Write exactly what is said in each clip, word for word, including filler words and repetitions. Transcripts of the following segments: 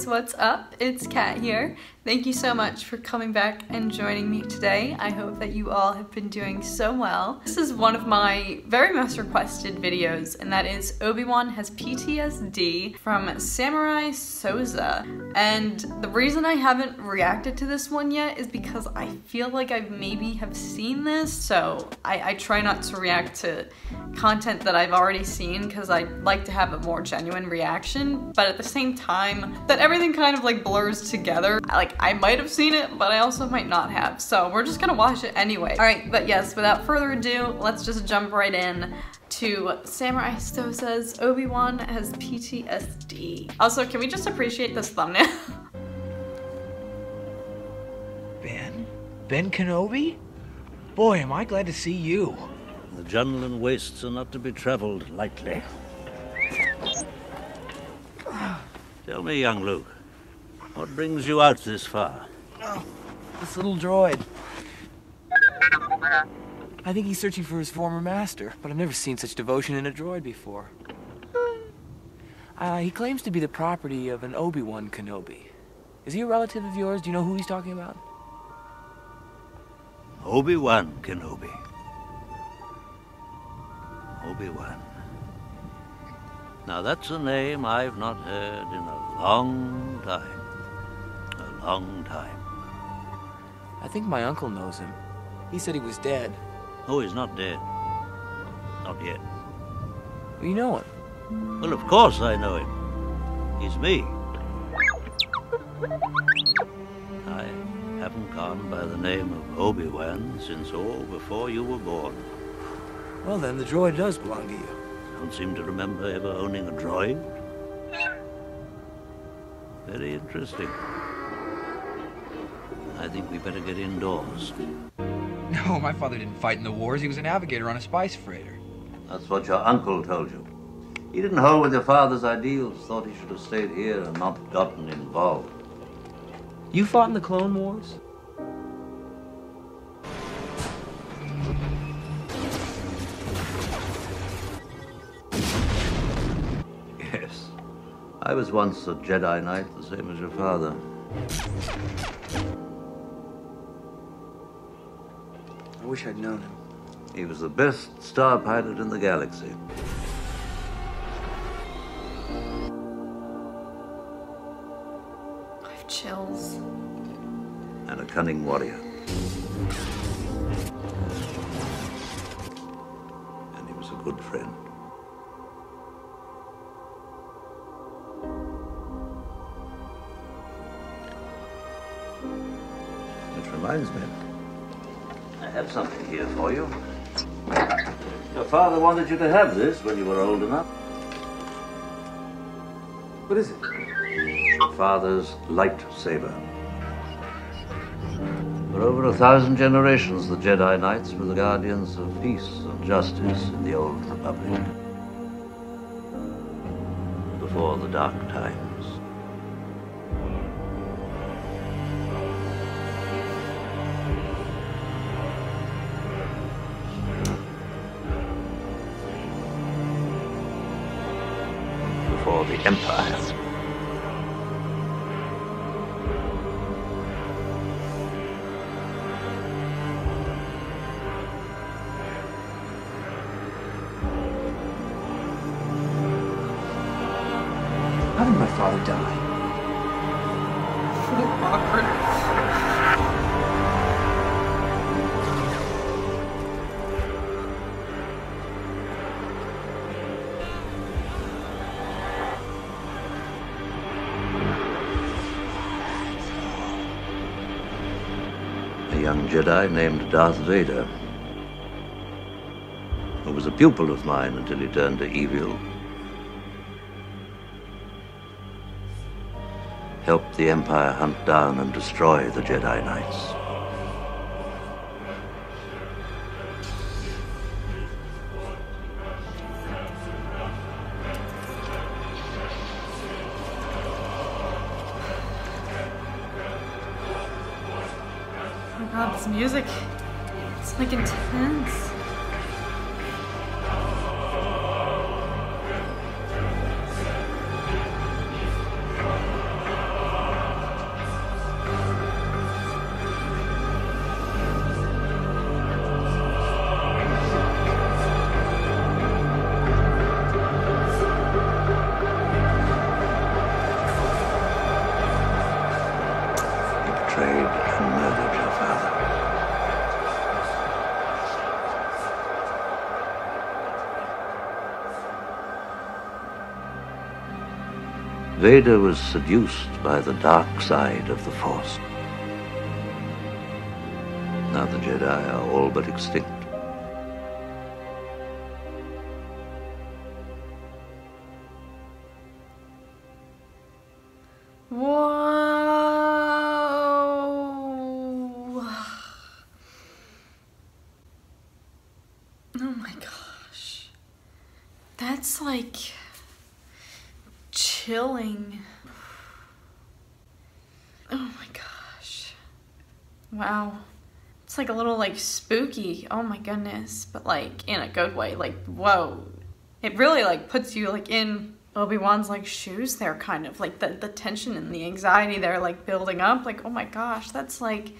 guys, what's up? It's Kat here. Thank you so much for coming back and joining me today. I hope that you all have been doing so well. This is one of my very most requested videos, and that is Obi-Wan Has P T S D from Samurai Sosa. And the reason I haven't reacted to this one yet is because I feel like I maybe have seen this, so I, I try not to react to content that I've already seen because I like to have a more genuine reaction, but at the same time, that everything kind of like blurs together. Like, I might have seen it, but I also might not have, so we're just gonna watch it anyway. All right, but yes, without further ado, let's just jump right in to Samurai Sosa's Obi-Wan Has P T S D. Also, can we just appreciate this thumbnail? Ben? Ben Kenobi? Boy, am I glad to see you. The Jundland wastes are not to be traveled lightly. Tell me, young Luke, what brings you out this far? Oh, this little droid. I think he's searching for his former master, but I've never seen such devotion in a droid before. Uh, he claims to be the property of an Obi-Wan Kenobi. Is he a relative of yours? Do you know who he's talking about? Obi-Wan Kenobi. Obi-Wan. Now that's a name I've not heard in a long time. A long time. I think my uncle knows him. He said he was dead. Oh, he's not dead. Not yet. Well, you know him? Well, of course I know him. He's me. I haven't gone by the name of Obi-Wan since all before you were born. Well then, the droid does belong to you. Don't seem to remember ever owning a droid. Very interesting. I think we better get indoors. No, my father didn't fight in the wars. He was a navigator on a spice freighter. That's what your uncle told you. He didn't hold with your father's ideals, thought he should have stayed here and not gotten involved. You fought in the Clone Wars? Yes. I was once a Jedi Knight, the same as your father. I wish I'd known him. He was the best star pilot in the galaxy. I have chills. And a cunning warrior. And he was a good friend. Which reminds me, I have something here for you. Your father wanted you to have this when you were old enough. What is it? Your father's lightsaber. For over a thousand generations, the Jedi Knights were the guardians of peace and justice in the Old Republic. Before the dark times. Before the Empire. How did my father die? Awkward. A young Jedi named Darth Vader, who was a pupil of mine until he turned to evil. Helped the Empire hunt down and destroy the Jedi Knights. Oh my god, this music, it's like intense. Vader was seduced by the dark side of the Force. Now the Jedi are all but extinct. Whoa. Oh my gosh. That's like chilling. Oh my gosh. Wow. It's like a little like spooky. Oh my goodness. But like in a good way. Like, whoa. It really like puts you like in Obi-Wan's like shoes there, kind of like the, the tension and the anxiety there like building up. Like, oh my gosh, that's like,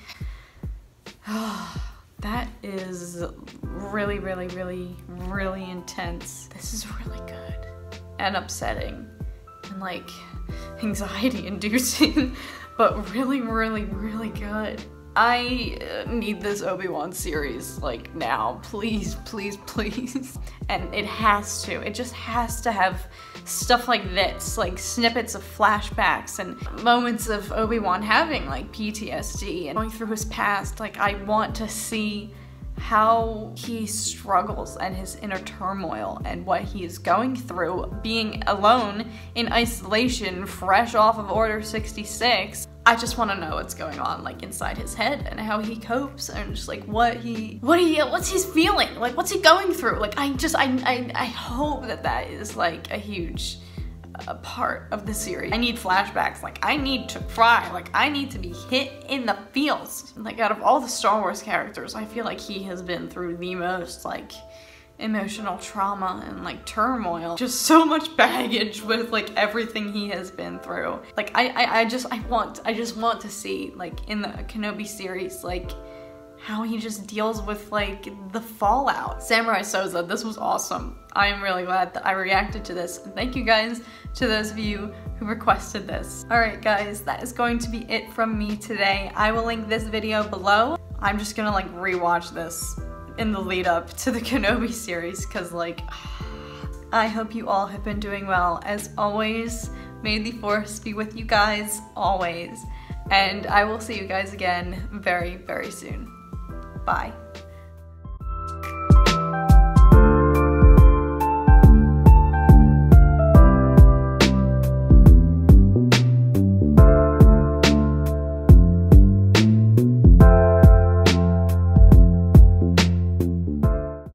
oh, that is really, really, really, really intense. This is really good and upsetting and like anxiety inducing, but really, really, really good. I need this Obi-Wan series like now, please, please, please. And it has to, it just has to have stuff like this, like snippets of flashbacks and moments of Obi-Wan having like P T S D and going through his past. Like, I want to see how he struggles and his inner turmoil and what he is going through being alone in isolation, fresh off of Order sixty-six. I just want to know what's going on like inside his head and how he copes and just like what he, what he, what's he's feeling, like what's he going through. Like, I just, I, I, I hope that that is like a huge uh, part of the series. I need flashbacks. Like, I need to cry. Like, I need to be hit in the feels. Like, out of all the Star Wars characters, I feel like he has been through the most like emotional trauma and like turmoil, just so much baggage with like everything he has been through. Like, I, I, I just, I want, I just want to see like in the Kenobi series, like how he just deals with like the fallout. Samurai Soza, this was awesome. I am really glad that I reacted to this. And thank you guys to those of you who requested this. All right guys, that is going to be it from me today. I will link this video below. I'm just gonna like rewatch this in the lead up to the Kenobi series, because like, I hope you all have been doing well. As always, may the Force be with you guys always, and I will see you guys again very, very soon. Bye.